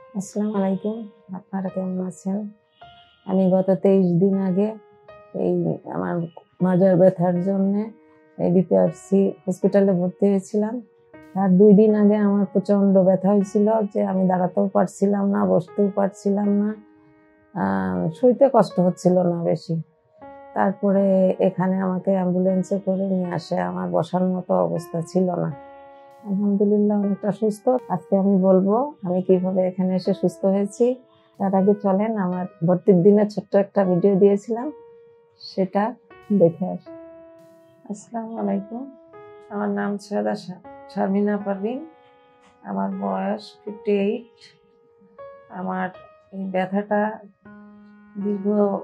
আসসালামু আলাইকুম, আপনারা কেমন আছেন? আমি গত 23 দিন আগে এই আমার মাজার ব্যথার জন্য ডিপিআরসি হসপিটালে ভর্তি হয়েছিলাম। তার 2 দিন আগে আমার প্রচণ্ড ব্যথা হয়েছিল যে আমি দাঁড়াতেও পারছিলাম না, বসতেও পারছিলাম না, শুইতে কষ্ট হচ্ছিল না বেশি। তারপরে এখানে আমাকে অ্যাম্বুলেন্সে করে নিয়ে আসে, আমার বসার মতো অবস্থা ছিল না। আলহামদুলিল্লাহ অনেকটা সুস্থ। আজকে আমি বলবো আমি কিভাবে এখানে এসে সুস্থ হয়েছি। তার আগে চলেন আমার ভর্তির দিনে ছোট্ট একটা ভিডিও দিয়েছিলাম, সেটা দেখে আসি। আসসালামু আলাইকুম, আমার নাম সৈয়দা শারমিনা পারভিন, আমার বয়স 58। আমার এই ব্যথাটা দীর্ঘ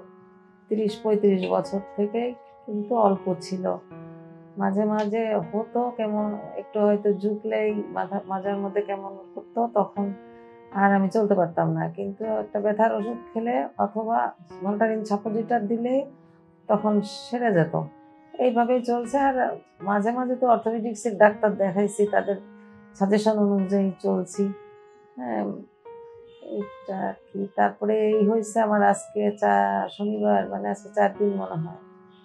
30-35 বছর থেকে কিন্তু অল্প ছিল। মাঝে মাঝে হতো কেমন একটু হয়তো ঝুঁকলেই মাজার মধ্যে কেমন করতো, তখন আর আমি চলতে পারতাম না। কিন্তু একটা ব্যথার ওষুধ খেলে অথবা ভলটারিন সাপোজিটার দিলে তখন সেরে যেত। এইভাবেই চলছে। আর মাঝে মাঝে তো অর্থোপেডিক্সের ডাক্তার দেখাইছি, তাদের সাজেশন অনুযায়ী চলছি। হ্যাঁ, এইটা কি। তারপরে এই হয়েছে আমার আজকে শনিবার, মানে আজকে 4 দিন মনে হয়।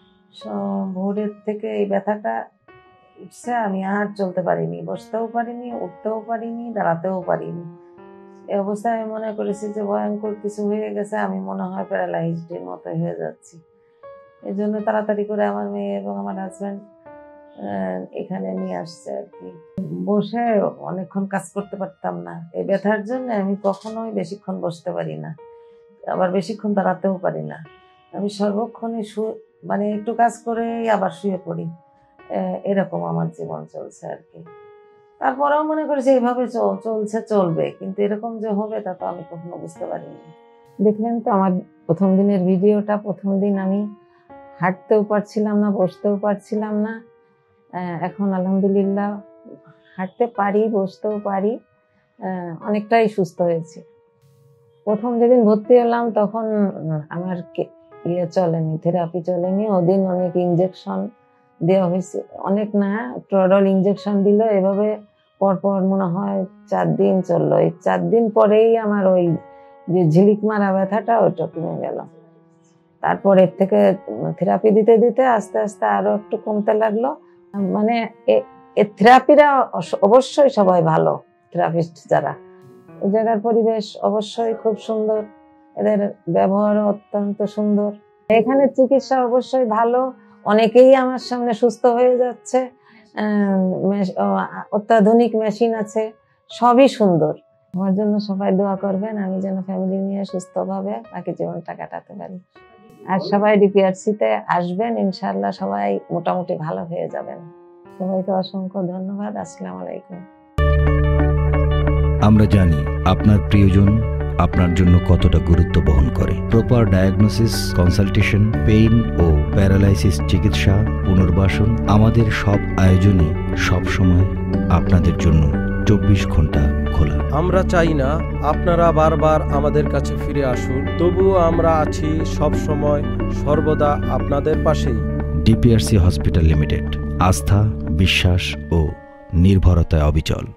ভোরের থেকে এই ব্যথাটা উঠছে, আমি আর চলতে পারিনি, বসতেও পারিনি, উঠতেও পারিনি, দাঁড়াতেও পারিনি। এই অবস্থায় আমি মনে করেছি যে ভয়ঙ্কর কিছু হয়ে গেছে, আমি মনে হয় প্যারালাইজডের মতো হয়ে যাচ্ছি। এই জন্য তাড়াতাড়ি করে আমার মেয়ে এবং আমার হাজব্যান্ড এখানে নিয়ে আসছে আর কি। বসে অনেকক্ষণ কাজ করতে পারতাম না এই ব্যথার জন্য। আমি কখনোই বেশিক্ষণ বসতে পারি না, আবার বেশিক্ষণ দাঁড়াতেও পারি না। আমি সর্বক্ষণই মানে একটু কাজ করে আবার শুয়ে পড়ি, এরকম আমার জীবন চলছে আর কি। তারপরেও মনে করেছি এইভাবে চলছে চলবে, কিন্তু এরকম যে হবে তা তো আমি কখনো বুঝতে পারিনি। দেখলেন তো আমার প্রথম দিনের ভিডিওটা। প্রথম দিন আমি হাঁটতেও পারছিলাম না, বসতেও পারছিলাম না। এখন আলহামদুলিল্লাহ হাঁটতে পারি, বসতেও পারি, অনেকটাই সুস্থ হয়েছি। প্রথম যেদিন ভর্তি হলাম তখন আমার চলেনি, থেরাপি চলেনি। ওদিন অনেক ইঞ্জেকশন দেওয়া হয়েছে, অনেক না, ট্রডল ইঞ্জেকশন দিল। এভাবে পরপর মনে হয় 4 দিন চললো। এই 4 দিন পরেই আমার ওই যে ঝিলিক মারা ব্যথাটা ওইটা কমে গেল। তারপর এর থেকে থেরাপি দিতে দিতে আস্তে আস্তে আরো একটু কমতে লাগলো। মানে থেরাপিরা অবশ্যই সবাই ভালো, থেরাপিস্ট যারা, এই জায়গার পরিবেশ অবশ্যই খুব সুন্দর, এদের ব্যবহারও অত্যন্ত সুন্দর। এখানে চিকিৎসা অবশ্যই ভালো, অনেকেই আমার সামনে সুস্থ হয়ে যাচ্ছে। অত্যাধুনিক মেশিন আছে, সবই সুন্দর। আমার জন্য সবাই দোয়া করবেন, আমি যেন ফ্যামিলি নিয়ে সুস্থভাবে বাকি জীবনটা কাটাতে পারি। আর সবাই ডিপিআরসিতে আসবেন, ইনশাআল্লাহ সবাই মোটামুটি ভালো হয়ে যাবেন। সবাইকে অসংখ্য ধন্যবাদ। আসসালামু আলাইকুম। আমরা জানি আপনার প্রিয়জন আপনার জন্য কতটা গুরুত্ব বহন করে। প্রপার ডায়াগনোসিস, কনসালটেশন, পেইন ও প্যারালাইসিস চিকিৎসা, পুনর্বাসন, আমাদের সব আয়োজনই সবসময় আপনাদের জন্য 24 ঘন্টা খোলা। আমরা চাই না আপনারা বারবার আমাদের কাছে ফিরে আসুন, তবুও আমরা আছি সব সময় সর্বদা আপনাদের পাশেই। ডিপিআরসি হসপিটাল লিমিটেড, আস্থা, বিশ্বাস ও নির্ভরতায় অবিচল।